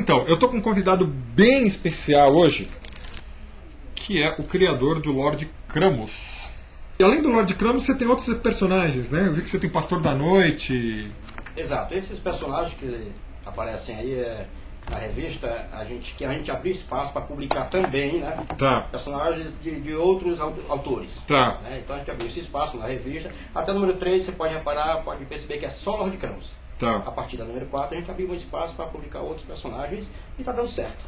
então, eu tô com um convidado bem especial hoje, que é o criador do Lord Cramos. E além do Lord Cramos, você tem outros personagens, né? Eu vi que você tem Pastor da Noite. Exato, esses personagens que aparecem aí na revista, a gente abriu espaço para publicar também, né? Tá. Personagens de outros autores. Tá. Né? Então a gente abriu esse espaço na revista. Até o número 3 você pode reparar, pode perceber que é só Lord Cramos. Tá. A partir da número 4 a gente abriu um espaço para publicar outros personagens e está dando certo.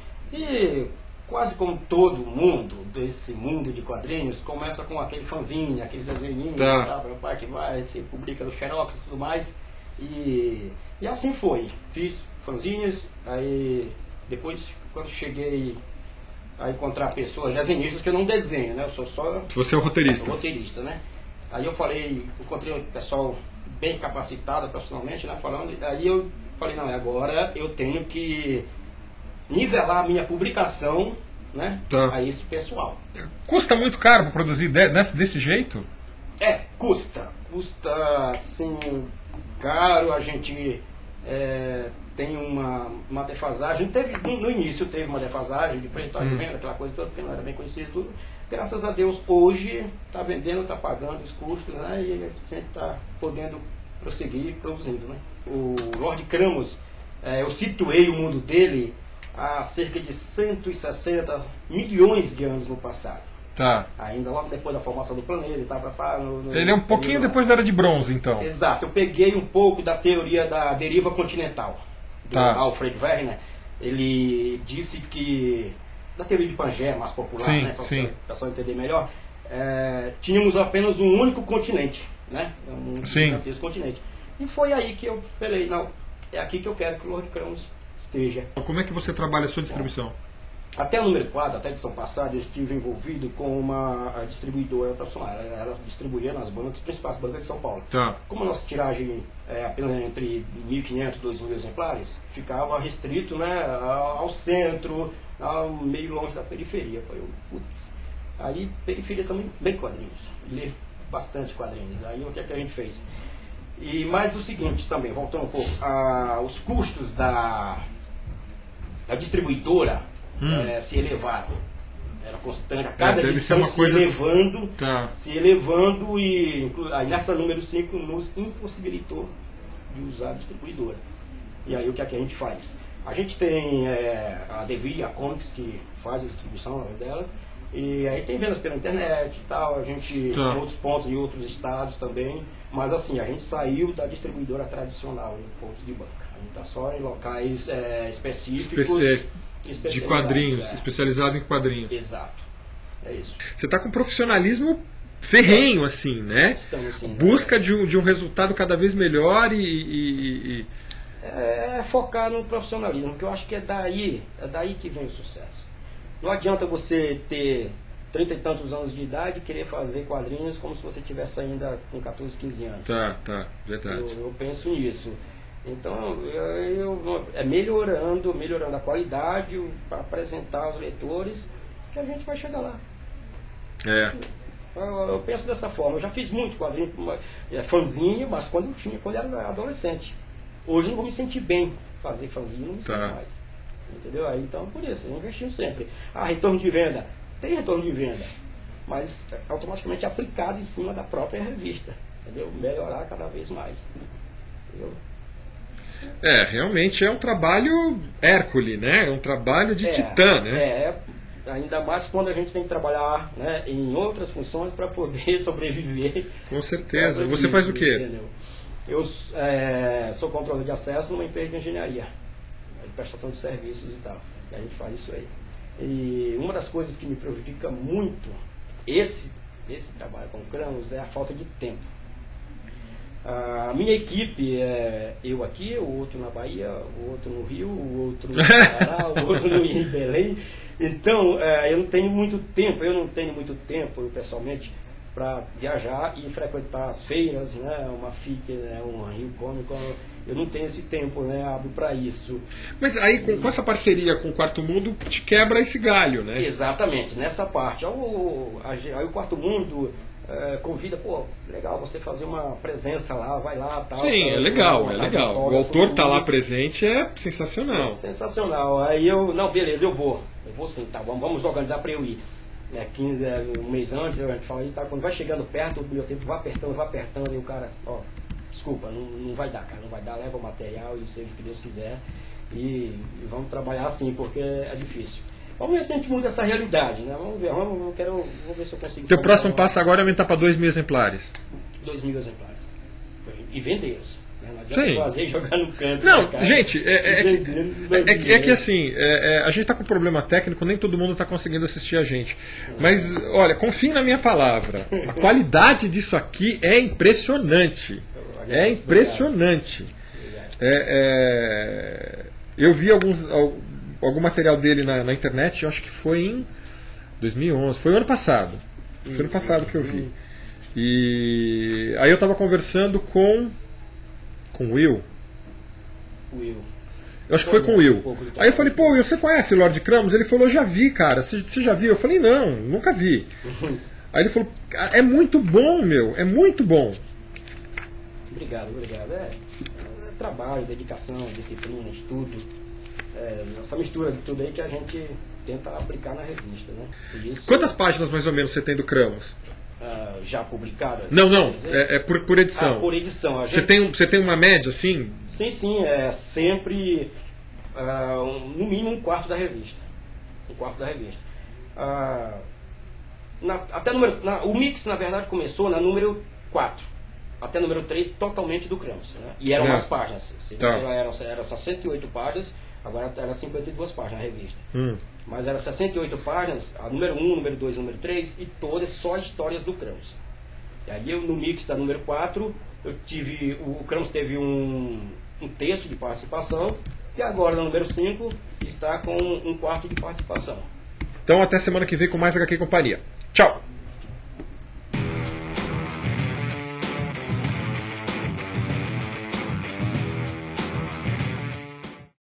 E quase como todo mundo desse mundo de quadrinhos, começa com aquele fanzine, aquele desenhinho, Tá. sabe? O pai que vai, se publica no Xerox e tudo mais. E assim foi. Fiz fanzines, aí depois quando cheguei a encontrar pessoas, desenhistas que eu não desenho, né? Eu sou só Você é o roteirista. roteirista, né? Aí eu falei, encontrei um pessoal bem capacitado profissionalmente, né? Falando, aí eu falei, não, agora eu tenho que nivelar a minha publicação, né? Tá. A esse pessoal. Custa muito caro para produzir desse jeito? Custa assim, caro, a gente tem uma defasagem. No início teve uma defasagem de preço de venda, aquela coisa toda, porque não era bem conhecido tudo. Graças a Deus, hoje está vendendo, está pagando os custos, né? E a gente está podendo prosseguir produzindo, né? O Lord Cramos, eu situei o mundo dele há cerca de 160 milhões de anos no passado. Tá. Ainda logo depois da formação do planeta, ele estava Ele é um pouquinho depois da Era de Bronze, então. Exato, eu peguei um pouco da teoria da deriva continental, do Tá. Alfred Wegener. Ele disse que, da teoria de Pangaea, mais popular, Sim, né, para sim. o pessoal entender melhor, tínhamos apenas um único continente, né, Sim. esse continente. E foi aí que eu falei, não, é aqui que eu quero que o Lord Cramos esteja. Como é que você trabalha a sua distribuição? Até o número 4, até a edição passada, eu estive envolvido com uma distribuidora profissional. Ela distribuía nas bancas, principais bancas de São Paulo. Tá. Como a nossa tiragem é apenas entre 1.500 e 2.000 exemplares, ficava restrito, né, ao centro, ao meio longe da periferia. Putz. Aí, periferia também, bem quadrinhos. Li bastante quadrinhos. Aí, o que é que a gente fez? Mas o seguinte também, voltando um pouco, os custos da distribuidora se elevaram. Era constante, a cada deve ser edição uma coisa Tá. se elevando e aí nessa número 5 nos impossibilitou de usar a distribuidora. E aí o que é que a gente faz? A gente tem a Devir, a Comics, que faz a distribuição delas, e aí tem vendas pela internet e tal, a gente Tá. tem outros pontos em outros estados também, mas assim, a gente saiu da distribuidora tradicional em pontos de banca. A gente está só em locais específicos. De quadrinhos, É. especializado em quadrinhos. Exato. É isso. Você está com um profissionalismo ferrenho, assim, né? Estamos, assim, Busca de um resultado cada vez melhor e focar no profissionalismo, que eu acho que é daí que vem o sucesso. Não adianta você ter 30 e tantos anos de idade e querer fazer quadrinhos como se você tivesse ainda com 14, 15 anos. Tá, verdade. Eu penso nisso. Então, melhorando a qualidade, para apresentar aos leitores, que a gente vai chegar lá. Eu penso dessa forma. Eu já fiz muito quadrinho, fanzinho, mas quando eu era adolescente. Hoje eu não vou me sentir bem fazer fanzinho, não me sinto mais. Entendeu? Aí, então, por isso, eu investimos sempre. Retorno de venda. Tem retorno de venda, mas automaticamente aplicado em cima da própria revista. Entendeu? Melhorar cada vez mais. Entendeu? Realmente é um trabalho Hércules, né? É um trabalho de titã, né? Ainda mais quando a gente tem que trabalhar, né, em outras funções para poder sobreviver. Com certeza. Você faz o quê? Entendeu? Eu sou controlador de acesso numa empresa de engenharia, de prestação de serviços e tal. E a gente faz isso aí. E uma das coisas que me prejudica muito esse trabalho com Cramos é a falta de tempo. A minha equipe eu aqui, o outro na Bahia, o outro no Rio, o outro no Pará, o outro em Belém. Então, eu não tenho muito tempo, eu pessoalmente, para viajar e frequentar as feiras, né, uma FIC, né, uma Rio Comic, eu não tenho esse tempo, né, abro para isso. Mas aí com essa parceria com o Quarto Mundo te quebra esse galho, né? Exatamente, nessa parte. Aí o Quarto Mundo convida, pô, legal você fazer uma presença lá, vai lá, tal. Sim, tal, é legal, tal, é legal. O autor tá lá presente é sensacional. Sensacional. Aí não, beleza, eu vou sim, tá, vamos organizar para eu ir. 15, um mês antes, a gente fala, tá, quando vai chegando perto, o meu tempo vai apertando, e o cara, ó, desculpa, não vai dar, cara, não vai dar, leva o material e seja o que Deus quiser, e vamos trabalhar assim, porque é difícil. Vamos ver se a gente muda essa realidade, né? Vamos ver, vou ver se eu consigo. Teu próximo passo agora é aumentar para 2.000 exemplares. 2.000 exemplares. E vendê-los. Né? Não Sim. adianta fazer e jogar no canto. Não, né, cara? gente, é que assim, a gente está com problema técnico, nem todo mundo está conseguindo assistir a gente. Mas, olha, confie na minha palavra. A qualidade disso aqui é impressionante. É impressionante. Eu vi algum material dele na internet, eu acho que foi em 2011, foi o ano passado. Foi ano passado que eu vi. E aí eu estava conversando com o Will. Eu acho que foi com o Will. Aí eu falei, pô, Will, você conhece o Lord Cramos? Ele falou, já vi, cara. Você já viu? Eu falei, não, nunca vi. Aí ele falou, é muito bom, meu, é muito bom. Obrigado. É trabalho, dedicação, disciplina, estudo. Essa mistura de tudo aí que a gente tenta aplicar na revista, né? Isso, quantas páginas mais ou menos você tem do Cramos? Já publicadas? Não, é por edição. Por edição. Você tem uma média, assim? Sim, é sempre no mínimo um quarto da revista. O mix, na verdade, começou na número 4. Até número 3, totalmente do Cramos. Né? E eram mais páginas. Era só 108 páginas, agora era 52 páginas a revista. Mas era 68 páginas, a número 1, número 2, número 3, e todas só histórias do Cramos. E aí no mix da número 4, o Cramos teve um terço de participação, e agora no número 5 está com um quarto de participação. Então até semana que vem com mais HQ Companhia. Tchau!